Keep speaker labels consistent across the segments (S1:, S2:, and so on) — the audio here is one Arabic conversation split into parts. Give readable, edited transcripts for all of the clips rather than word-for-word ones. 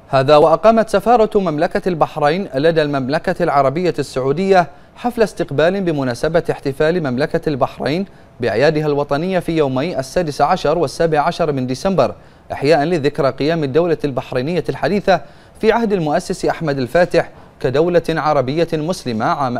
S1: هذا وأقامت سفارة مملكة البحرين لدى المملكة العربية السعودية حفل استقبال بمناسبة احتفال مملكة البحرين بأعيادها الوطنية في يومي 16 و17 من ديسمبر، إحياء لذكرى قيام الدولة البحرينية الحديثة في عهد المؤسس أحمد الفاتح كدولة عربية مسلمة عام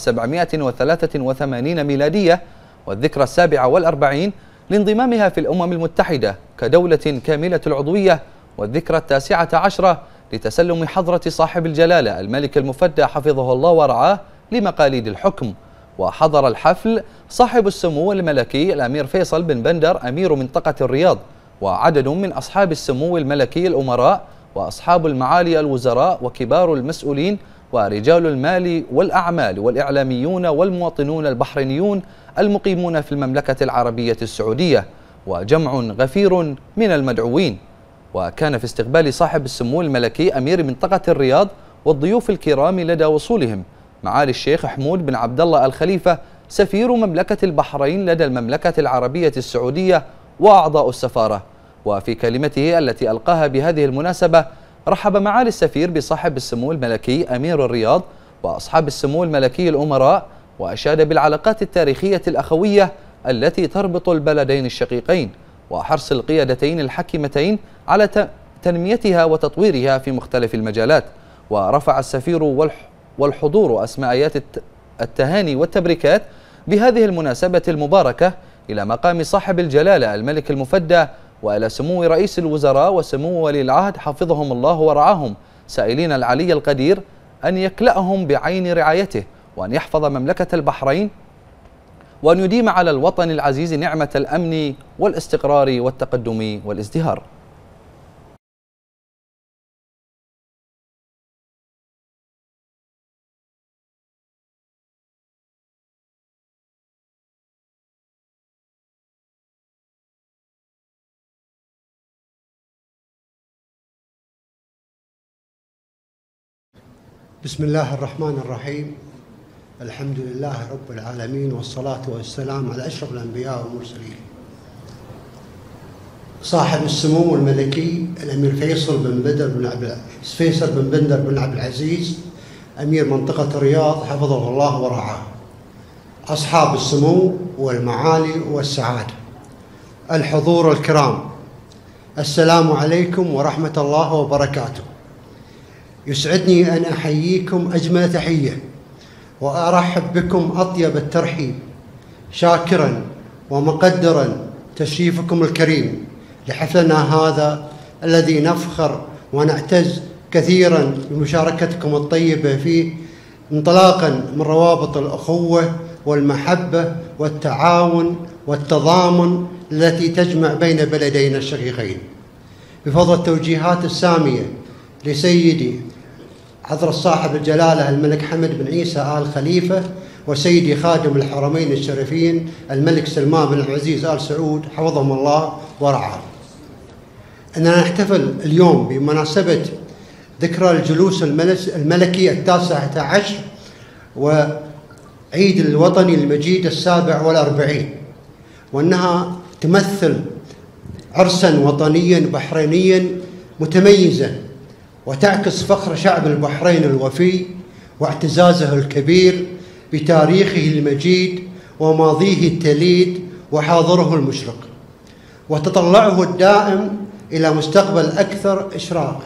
S1: 1783 ميلادية، والذكرى 47 لانضمامها في الأمم المتحدة كدولة كاملة العضوية، والذكرى 19 لتسلم حضرة صاحب الجلالة الملك المفدى حفظه الله ورعاه لمقاليد الحكم. وحضر الحفل صاحب السمو الملكي الأمير فيصل بن بندر أمير منطقة الرياض، وعدد من أصحاب السمو الملكي الأمراء وأصحاب المعالي الوزراء وكبار المسؤولين ورجال المال والأعمال والإعلاميون والمواطنون البحرينيون المقيمون في المملكة العربية السعودية، وجمع غفير من المدعوين. وكان في استقبال صاحب السمو الملكي أمير منطقة الرياض والضيوف الكرام لدى وصولهم معالي الشيخ حمود بن عبد الله الخليفة سفير مملكة البحرين لدى المملكة العربية السعودية وأعضاء السفارة. وفي كلمته التي ألقاها بهذه المناسبة رحب معالي السفير بصاحب السمو الملكي أمير الرياض وأصحاب السمو الملكي الأمراء، وأشاد بالعلاقات التاريخية الأخوية التي تربط البلدين الشقيقين وحرص القيادتين الحكيمتين على تنميتها وتطويرها في مختلف المجالات. ورفع السفير والحضور أسماء آيات التهاني والتبريكات بهذه المناسبة المباركة إلى مقام صاحب الجلالة الملك المفدى وإلى سمو رئيس الوزراء وسمو ولي العهد حفظهم الله ورعاهم، سائلين العلي القدير أن يكلأهم بعين رعايته، وأن يحفظ مملكة البحرين، وأن يديم على الوطن العزيز نعمة الأمن والاستقرار والتقدم والازدهار.
S2: بسم الله الرحمن الرحيم. الحمد لله رب العالمين، والصلاة والسلام على أشرف الأنبياء والمرسلين. صاحب السمو الملكي الأمير فيصل بن بندر بن عبد العزيز أمير منطقة الرياض حفظه الله ورعاه، أصحاب السمو والمعالي والسعادة، الحضور الكرام، السلام عليكم ورحمة الله وبركاته. يسعدني أن أحييكم أجمل تحية وأرحب بكم أطيب الترحيب، شاكرا ومقدرا تشريفكم الكريم لحفلنا هذا الذي نفخر ونعتز كثيرا بمشاركتكم الطيبة فيه، انطلاقا من روابط الأخوة والمحبة والتعاون والتضامن التي تجمع بين بلدينا الشقيقين. بفضل التوجيهات السامية لسيدي حضرة صاحب الجلالة الملك حمد بن عيسى آل خليفة وسيدي خادم الحرمين الشريفين الملك سلمان بن عبد العزيز آل سعود حفظهم الله ورعاه، أننا نحتفل اليوم بمناسبة ذكرى الجلوس الملكي 19 وعيد الوطني المجيد 47، وأنها تمثل عرسا وطنيا بحرينيا متميزا، وتعكس فخر شعب البحرين الوفي واعتزازه الكبير بتاريخه المجيد وماضيه التليد وحاضره المشرق، وتطلعه الدائم إلى مستقبل أكثر إشراق.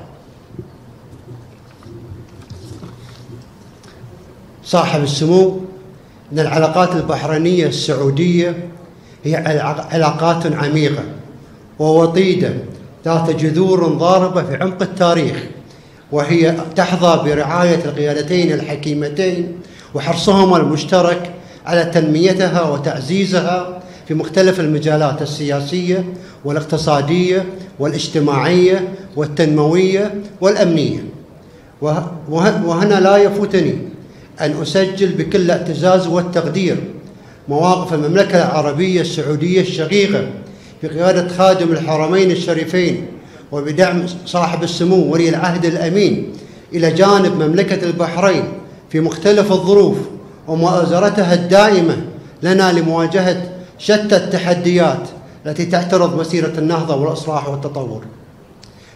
S2: صاحب السمو، أن العلاقات البحرينية السعودية هي علاقات عميقة ووطيدة ذات جذور ضاربة في عمق التاريخ، وهي تحظى برعاية القيادتين الحكيمتين وحرصهما المشترك على تنميتها وتعزيزها في مختلف المجالات السياسية والاقتصادية والاجتماعية والتنموية والأمنية. وهنا لا يفوتني أن أسجل بكل اعتزاز والتقدير مواقف المملكة العربية السعودية الشقيقة بقيادة خادم الحرمين الشريفين وبدعم صاحب السمو ولي العهد الأمين إلى جانب مملكة البحرين في مختلف الظروف ومؤازرتها الدائمة لنا لمواجهة شتى التحديات التي تعترض مسيرة النهضة والإصلاح والتطور.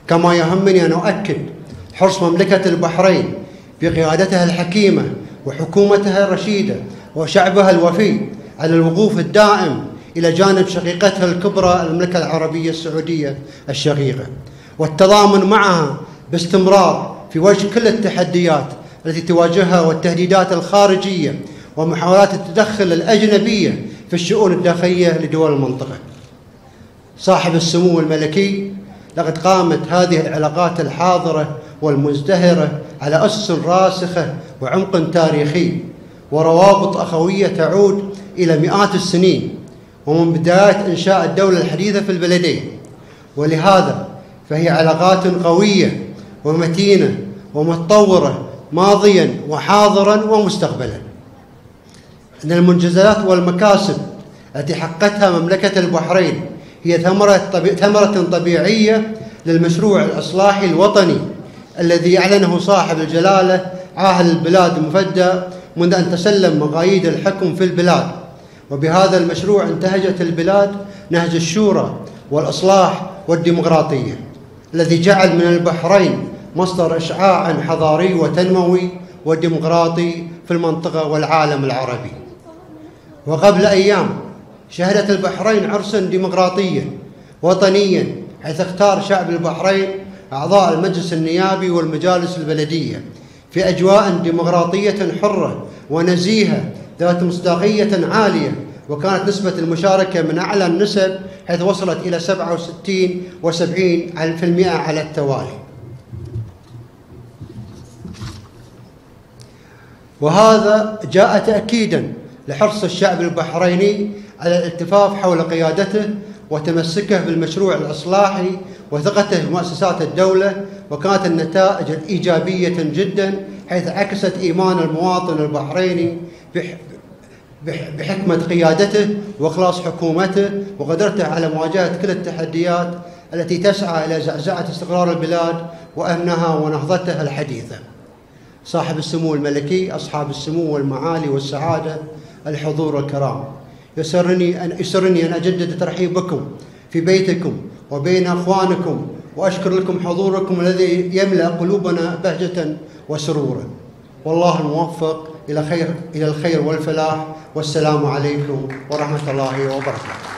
S2: كما يهمني أن أؤكد حرص مملكة البحرين بقيادتها الحكيمة وحكومتها الرشيدة وشعبها الوفي على الوقوف الدائم إلى جانب شقيقتها الكبرى المملكة العربية السعودية الشقيقة، والتضامن معها باستمرار في وجه كل التحديات التي تواجهها والتهديدات الخارجية ومحاولات التدخل الأجنبية في الشؤون الداخلية لدول المنطقة. صاحب السمو الملكي، لقد قامت هذه العلاقات الحاضرة والمزدهرة على أسس راسخة وعمق تاريخي وروابط أخوية تعود إلى مئات السنين ومن بداية إنشاء الدولة الحديثة في البلدين، ولهذا فهي علاقات قوية ومتينة ومتطورة ماضيا وحاضرا ومستقبلا. أن المنجزات والمكاسب التي حققتها مملكة البحرين هي ثمرة طبيعية للمشروع الإصلاحي الوطني الذي أعلنه صاحب الجلالة عاهل البلاد المفدى منذ أن تسلم مقاييد الحكم في البلاد. وبهذا المشروع انتهجت البلاد نهج الشورى والإصلاح والديمقراطية الذي جعل من البحرين مصدر إشعاع حضاري وتنموي وديمقراطي في المنطقة والعالم العربي. وقبل أيام شهدت البحرين عرسا ديمقراطيا وطنيا، حيث اختار شعب البحرين أعضاء المجلس النيابي والمجالس البلدية في أجواء ديمقراطية حرة ونزيهة ذات مصداقية عالية، وكانت نسبة المشاركة من أعلى النسب حيث وصلت إلى 67 و70% على التوالي. وهذا جاء تأكيدا لحرص الشعب البحريني على الالتفاف حول قيادته وتمسكه بالمشروع الإصلاحي وثقته في مؤسسات الدولة، وكانت النتائج إيجابية جدا حيث عكست إيمان المواطن البحريني بحكمة قيادته وإخلاص حكومته وقدرته على مواجهة كل التحديات التي تسعى إلى زعزعة استقرار البلاد وأمنها ونهضتها الحديثة. صاحب السمو الملكي، أصحاب السمو والمعالي والسعادة، الحضور الكرام، يسرني أن أجدد ترحيب بكم في بيتكم وبين أخوانكم، وأشكر لكم حضوركم الذي يملأ قلوبنا بهجة وسرورا. والله الموفق إلى الخير والفلاح، والسلام عليكم ورحمة الله وبركاته.